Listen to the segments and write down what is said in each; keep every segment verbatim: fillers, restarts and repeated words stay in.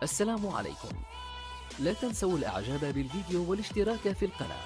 السلام عليكم. لا تنسوا الاعجاب بالفيديو والاشتراك في القناة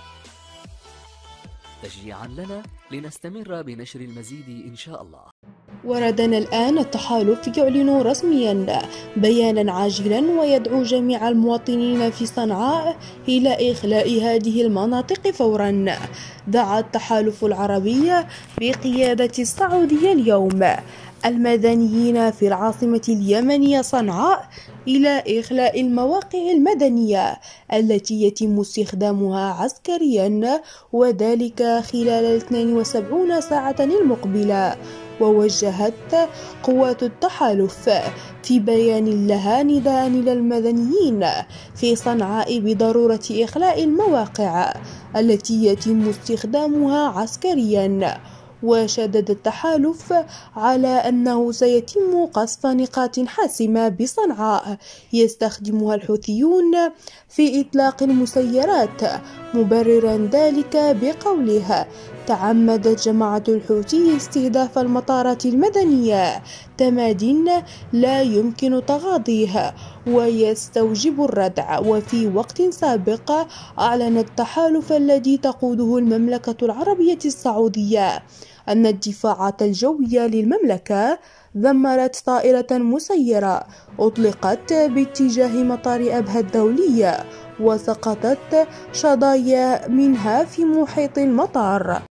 تشجيعا لنا لنستمر بنشر المزيد إن شاء الله. وردنا الآن التحالف يعلن رسميا بيانا عاجلا ويدعو جميع المواطنين في صنعاء إلى إخلاء هذه المناطق فورا. دعا التحالف العربي بقيادة السعودية اليوم المدنيين في العاصمة اليمنية صنعاء إلى إخلاء المواقع المدنية التي يتم استخدامها عسكريا، وذلك خلال اثنتين وسبعين ساعة المقبلة. ووجهت قوات التحالف في بيان لها نداء إلى المدنيين في صنعاء بضرورة إخلاء المواقع التي يتم استخدامها عسكريا. وشدد التحالف على أنه سيتم قصف نقاط حاسمة بصنعاء يستخدمها الحوثيون في إطلاق المسيرات، مبررا ذلك بقوله: تعمدت جماعة الحوثي استهداف المطارات المدنية تماد لا يمكن تغاضيه ويستوجب الردع. وفي وقت سابق أعلن التحالف الذي تقوده المملكة العربية السعودية أن الدفاعات الجوية للمملكة دمرت طائرة مسيرة أطلقت باتجاه مطار أبها الدولي وسقطت شظايا منها في محيط المطار.